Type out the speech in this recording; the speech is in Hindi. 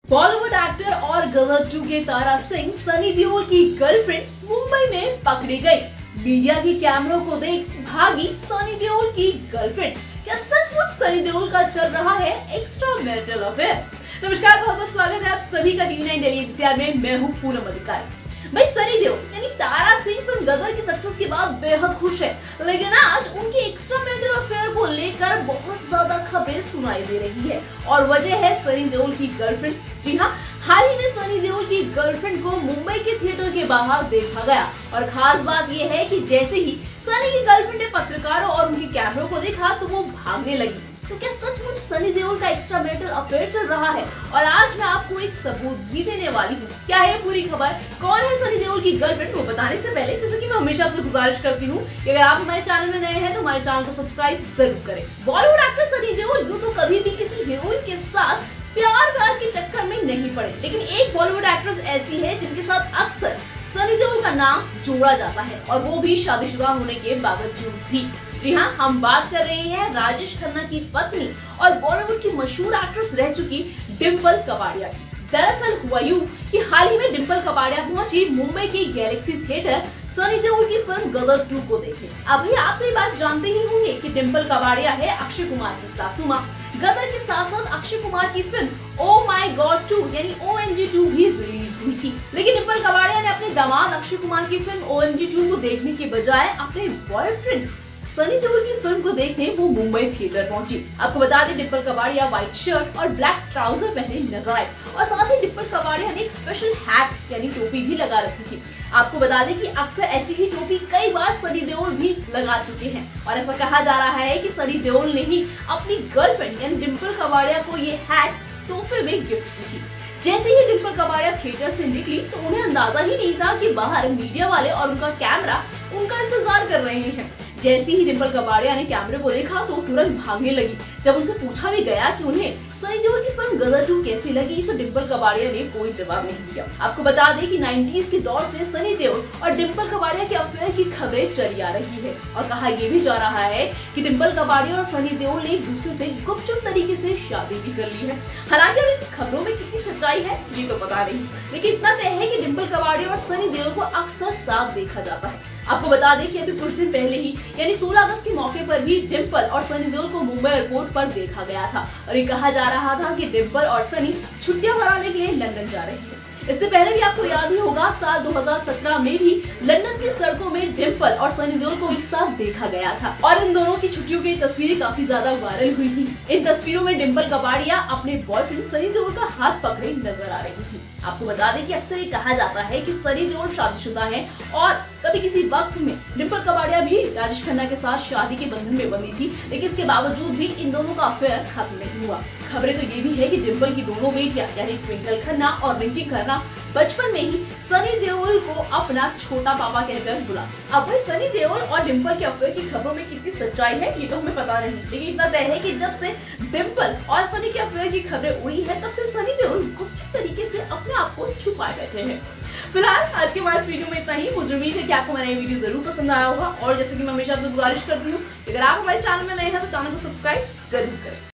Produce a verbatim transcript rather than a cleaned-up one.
बॉलीवुड एक्टर और गदर टू के तारा सिंह सनी देओल की गर्लफ्रेंड मुंबई में पकड़ी गई। मीडिया के कैमरों को देख भागी सनी देओल की गर्लफ्रेंड। क्या सचमुच सनी देओल का चल रहा है एक्स्ट्रा मैरिटल अफेयर? नमस्कार, बहुत बहुत स्वागत है आप सभी का टीवी नाइन दिल्ली एनसीआर में। मैं हूँ पूनम अधिकारी। भाई सनी देओल यानी तारा सिंह फिल्म गदर की सक्सेस के बाद बेहद खुश है, लेकिन आज उनके एक्स्ट्रा मैरिटल अफेयर को लेकर बहुत ज्यादा खबरें सुनाई दे रही है और वजह है सनी देओल की गर्लफ्रेंड। जी हाँ, हाल ही में सनी देओल की गर्लफ्रेंड को मुंबई के थिएटर के बाहर देखा गया और खास बात यह है कि जैसे ही सनी की गर्लफ्रेंड ने पत्रकारों और उनके कैमरों को देखा तो वो भागने लगी। तो क्या सचमुच सनी देओल का एक्स्ट्रा मैरिटल अफेयर चल रहा है? और आज मैं आपको एक सबूत भी देने वाली हूँ। क्या है पूरी खबर, कौन है सनी देओल की गर्लफ्रेंड, वो बताने से पहले जैसे कि मैं हमेशा आपसे गुजारिश करती हूँ कि अगर आप हमारे चैनल में नए हैं तो हमारे चैनल को सब्सक्राइब जरूर करें। बॉलीवुड एक्टर सनी देओल यूं तो कभी भी किसी हीरोइन के साथ प्यार व्यार के चक्कर में नहीं पड़े, लेकिन एक बॉलीवुड एक्ट्रेस ऐसी है जिनके साथ अक्सर सनी देओल का नाम जोड़ा जाता है और वो भी शादीशुदा होने के बावजूद भी। जी हाँ, हम बात कर रहे हैं राजेश खन्ना की पत्नी और बॉलीवुड की मशहूर एक्ट्रेस रह चुकी डिंपल कपाड़िया की। दरअसल हुआ यूं कि हाल ही में डिंपल कपाड़िया पहुंची मुंबई के गैलेक्सी थिएटर सनी देओल की फिल्म गदर टू को देखने। अभी आप ये बात जानते ही होंगे कि डिंपल कपाड़िया है अक्षय कुमार की सासू माँ। गदर के साथ साथ अक्षय कुमार की film O my God two यानी ओ एम जी टू भी रिलीज हुई थी, लेकिन डिंपल कपाड़िया ने अपने दामाद अक्षय कुमार की film O M G two को देखने के बजाय अपने बॉयफ्रेंड सनी देओल की फिल्म को देखने वो मुंबई थिएटर पहुंची। आपको बता दें डिंपल कपाड़िया व्हाइट शर्ट और ब्लैक ट्राउजर पहने नजर आए और साथ ही डिंपल कपाड़िया ने एक स्पेशल हैट यानी टोपी भी लगा रखी थी। आपको बता दें कि अक्सर ऐसी ही टोपी कई बार सनी देओल भी लगा चुके हैं और ऐसा कहा जा रहा है कि सनी देओल ने ही अपनी गर्लफ्रेंड यानी डिंपल कपाड़िया को ये हैट तोहफे में गिफ्ट की थी। जैसे ही डिंपल कपाड़िया थिएटर से निकली तो उन्हें अंदाजा ही नहीं था कि बाहर मीडिया वाले और उनका कैमरा उनका इंतजार कर रहे हैं। जैसे ही डिंपल कपाड़िया ने कैमरे को देखा तो तुरंत भागने लगी। जब उनसे पूछा भी गया कि उन्हें सनी देओल की फिल्म गदर टू कैसी लगी तो डिंपल कपाड़िया ने कोई जवाब नहीं दिया। आपको बता दें कि नाइंटीज़ के दौर से सनी देओल और डिंपल कपाड़िया के अफेयर की खबरें चली आ रही है और कहा यह भी जा रहा है कि डिंपल कपाड़िया और सनी देओल ने एक दूसरे से गुपचुप तरीके से शादी भी कर ली है। हालांकि अभी खबरों में कितनी सच्चाई है ये तो पता नहीं, लेकिन इतना तय है कि डिंपल कपाड़िया और सनी देओल को अक्सर साथ देखा जाता है। आपको बता दें कि अभी कुछ दिन पहले ही यानी सोलह अगस्त के मौके पर भी डिंपल और सनी देओल को मुंबई एयरपोर्ट पर देखा गया था और ये कहा जा रहा था कि डिंपल और सनी छुट्टियां मनाने के लिए लंदन जा रहे हैं। इससे पहले भी आपको याद ही होगा साल दो हज़ार सत्रह में भी लंदन की सड़कों में डिंपल और सनी देओल को एक साथ देखा गया था और इन दोनों की छुट्टियों की तस्वीरें काफी ज्यादा वायरल हुई थी। इन तस्वीरों में डिंपल कपाड़िया अपने बॉयफ्रेंड सनी देओल का हाथ पकड़े नजर आ रही थी। आपको बता दें कि अक्सर ये कहा जाता है कि सनी देओल शादीशुदा है और कभी किसी वक्त में डिंपल कपाड़िया भी राजेश खन्ना के साथ शादी के बंधन में बंधी थी, लेकिन इसके बावजूद भी इन दोनों का अफेयर खत्म नहीं हुआ। खबरें तो ये भी है कि डिंपल की दोनों बेटियां यानी ट्विंकल खन्ना और रिंकी खन्ना बचपन में ही सनी देओल को अपना छोटा पापा कहकर बुला। अब भाई सनी देओल और डिंपल के अफेयर की खबरों में कितनी सच्चाई है ये तो हमें पता नहीं, लेकिन इतना तय है कि जब से डिंपल और सनी के अफेयर की खबरें उड़ी है तब से सनी देओल गुपचुप तरीके से अपने आप को छुपाए बैठे हैं। फिलहाल आज के हमारे वीडियो में इतना ही। मुझे उम्मीद है कि आपको मेरा ये वीडियो जरूर पसंद आया होगा और जैसे कि मैं हमेशा आपसे गुजारिश करती हूँ कि अगर आप हमारे चैनल में नए हैं तो चैनल को सब्सक्राइब जरूर करें।